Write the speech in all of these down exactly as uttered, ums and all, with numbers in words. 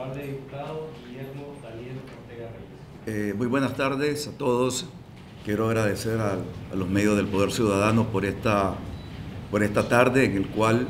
honorable diputado Guillermo Daniel Ortega Reyes. Eh, muy buenas tardes a todos. Quiero agradecer a, a los medios del Poder Ciudadano por esta, por esta tarde en el cual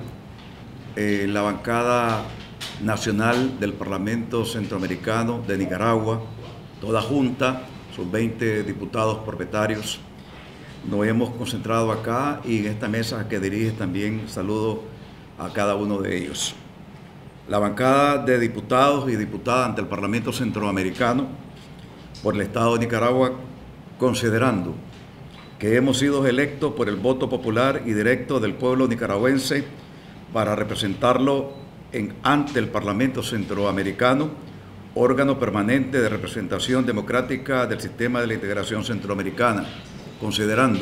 eh, la bancada nacional del Parlamento Centroamericano de Nicaragua, toda junta, sus veinte diputados propietarios, nos hemos concentrado acá y en esta mesa que dirige también saludo a cada uno de ellos. La bancada de diputados y diputadas ante el Parlamento Centroamericano por el Estado de Nicaragua, considerando que hemos sido electos por el voto popular y directo del pueblo nicaragüense para representarlo en, ante el Parlamento Centroamericano, órgano permanente de representación democrática del sistema de la integración centroamericana, considerando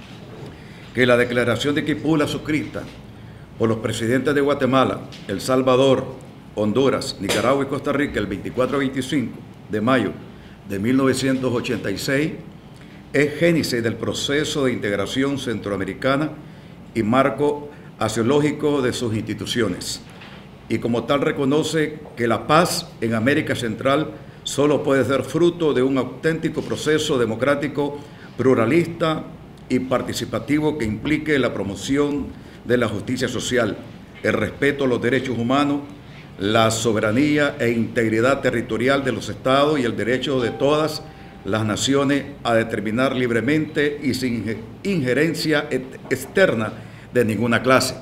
que la declaración de Quipula suscrita por los presidentes de Guatemala, El Salvador, Honduras, Nicaragua y Costa Rica el veinticuatro a veinticinco de mayo de mil novecientos ochenta y seis es génesis del proceso de integración centroamericana y marco axiológico de sus instituciones, y como tal reconoce que la paz en América Central solo puede ser fruto de un auténtico proceso democrático, pluralista y participativo que implique la promoción de la justicia social, el respeto a los derechos humanos, la soberanía e integridad territorial de los estados y el derecho de todas las naciones a determinar libremente y sin injerencia externa de ninguna clase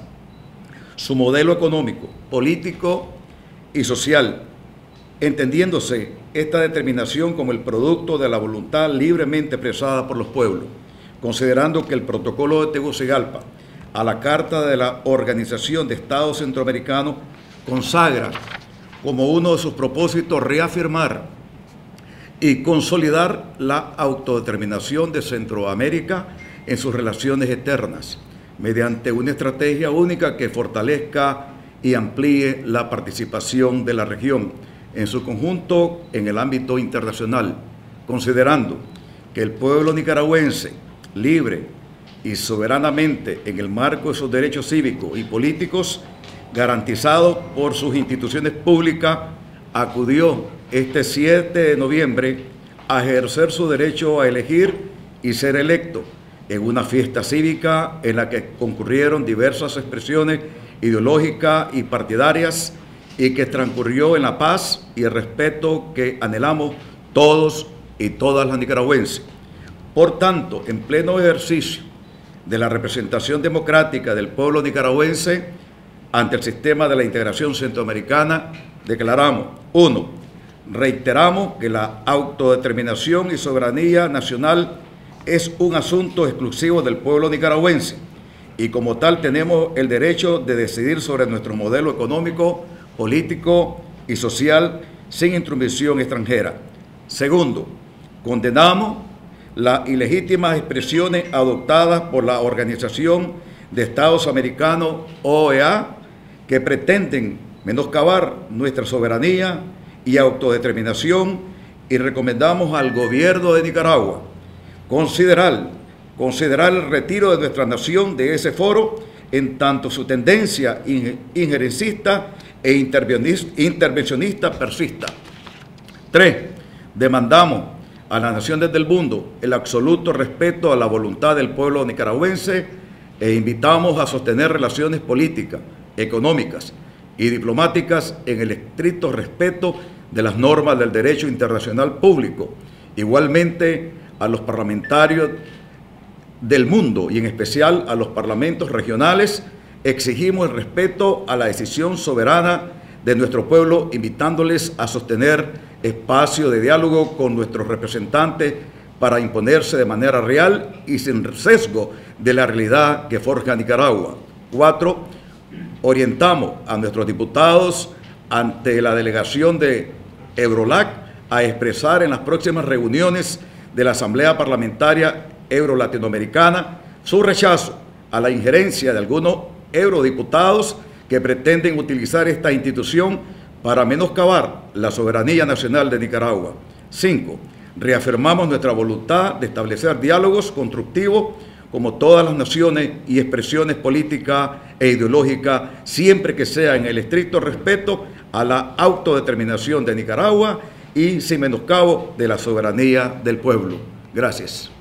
su modelo económico, político y social, entendiéndose esta determinación como el producto de la voluntad libremente expresada por los pueblos, considerando que el protocolo de Tegucigalpa a la Carta de la Organización de Estados Centroamericanos consagra como uno de sus propósitos reafirmar y consolidar la autodeterminación de Centroamérica en sus relaciones externas, mediante una estrategia única que fortalezca y amplíe la participación de la región en su conjunto en el ámbito internacional, considerando que el pueblo nicaragüense, libre y soberanamente en el marco de sus derechos cívicos y políticos, garantizados por sus instituciones públicas, acudió este siete de noviembre a ejercer su derecho a elegir y ser electo en una fiesta cívica en la que concurrieron diversas expresiones ideológicas y partidarias y que transcurrió en la paz y el respeto que anhelamos todos y todas las nicaragüenses. Por tanto, en pleno ejercicio de la representación democrática del pueblo nicaragüense ante el sistema de la integración centroamericana, declaramos, uno, reiteramos que la autodeterminación y soberanía nacional es un asunto exclusivo del pueblo nicaragüense y como tal tenemos el derecho de decidir sobre nuestro modelo económico, político y social sin intromisión extranjera. Segundo, condenamos las ilegítimas expresiones adoptadas por la Organización de Estados Americanos, O E A, que pretenden menoscabar nuestra soberanía y autodeterminación, y recomendamos al gobierno de Nicaragua considerar, considerar el retiro de nuestra nación de ese foro en tanto su tendencia injerencista e intervencionista persista. Tres, demandamos a las naciones del mundo el absoluto respeto a la voluntad del pueblo nicaragüense e invitamos a sostener relaciones políticas, económicas y diplomáticas en el estricto respeto de las normas del derecho internacional público. Igualmente a los parlamentarios del mundo y en especial a los parlamentos regionales exigimos el respeto a la decisión soberana de nuestro pueblo, invitándoles a sostener espacio de diálogo con nuestros representantes para imponerse de manera real y sin sesgo de la realidad que forja Nicaragua. Cuatro, orientamos a nuestros diputados ante la delegación de Eurolac a expresar en las próximas reuniones de la Asamblea Parlamentaria Euro-Latinoamericana su rechazo a la injerencia de algunos eurodiputados que pretenden utilizar esta institución para menoscabar la soberanía nacional de Nicaragua. Cinco, reafirmamos nuestra voluntad de establecer diálogos constructivos como todas las naciones y expresiones políticas e ideológicas, siempre que sea en el estricto respeto a la autodeterminación de Nicaragua y sin menoscabo de la soberanía del pueblo. Gracias.